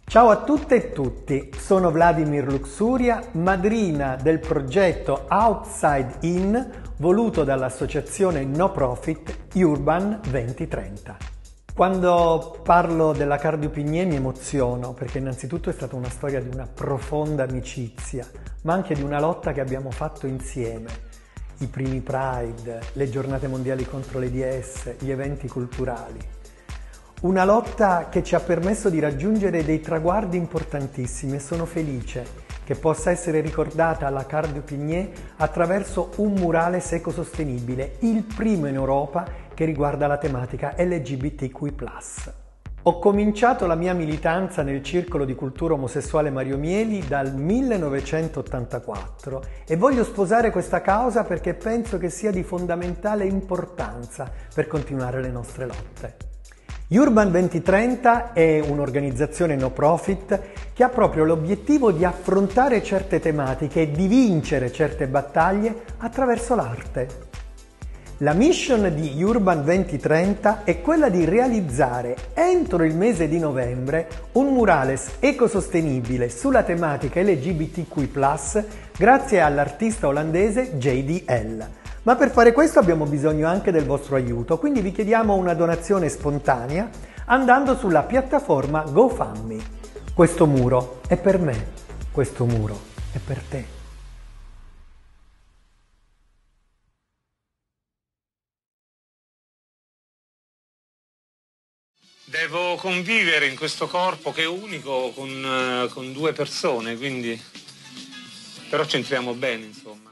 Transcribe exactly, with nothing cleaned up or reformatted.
Ciao a tutte e tutti, sono Vladimir Luxuria, madrina del progetto Outside In voluto dall'associazione no profit Urban duemilatrenta. Quando parlo della Cardiopigné mi emoziono perché innanzitutto è stata una storia di una profonda amicizia, ma anche di una lotta che abbiamo fatto insieme. I primi Pride, le giornate mondiali contro l'AIDS, gli eventi culturali. Una lotta che ci ha permesso di raggiungere dei traguardi importantissimi e sono felice che possa essere ricordata la Cardiopigné attraverso un murales ecosostenibile, il primo in Europa che riguarda la tematica L G B T Q I plus. Ho cominciato la mia militanza nel Circolo di Cultura Omosessuale Mario Mieli dal millenovecentottantaquattro e voglio sposare questa causa perché penso che sia di fondamentale importanza per continuare le nostre lotte. Urban duemilatrenta è un'organizzazione no profit che ha proprio l'obiettivo di affrontare certe tematiche e di vincere certe battaglie attraverso l'arte. La mission di Urban duemilatrenta è quella di realizzare entro il mese di novembre un murales ecosostenibile sulla tematica L G B T Q I plus grazie all'artista olandese J D L. Ma per fare questo abbiamo bisogno anche del vostro aiuto, quindi vi chiediamo una donazione spontanea andando sulla piattaforma GoFundMe. Questo muro è per me, questo muro è per te. Devo convivere in questo corpo che è unico con, con due persone, quindi però ci entriamo bene, insomma.